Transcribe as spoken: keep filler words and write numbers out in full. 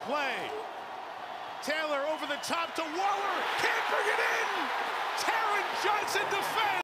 play. Taylor over the top to Waller. Can't bring it in. Taron Johnson defense.